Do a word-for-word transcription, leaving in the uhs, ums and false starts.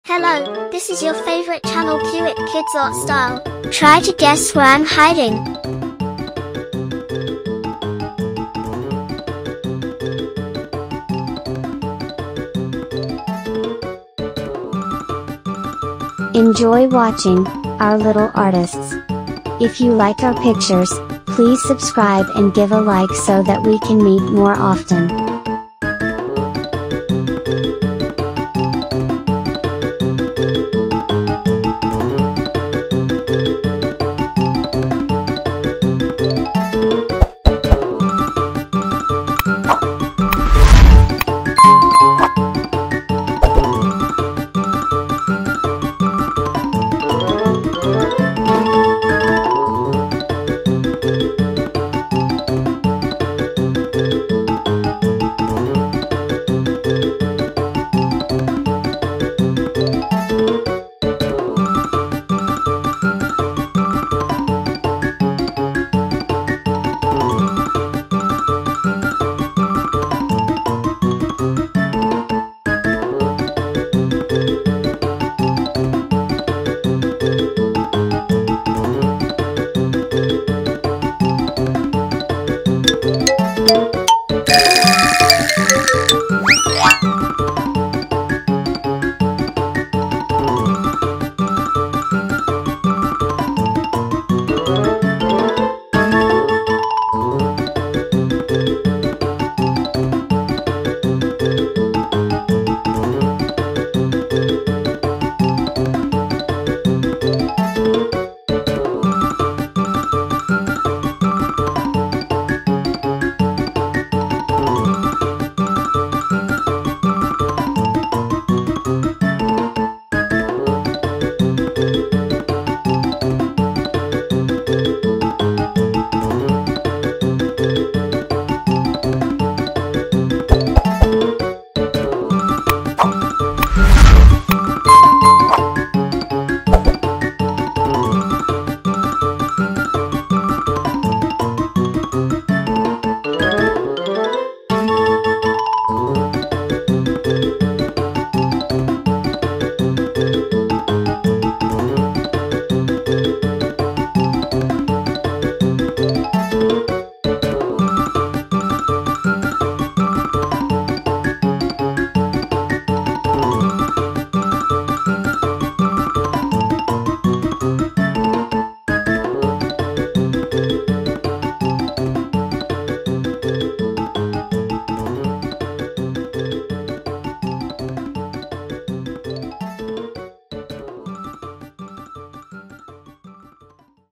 Hello, this is your favorite channel Q It Kids Art Style. Try to guess where I'm hiding. Enjoy watching our little artists. If you like our pictures, please subscribe and give a like so that we can meet more often.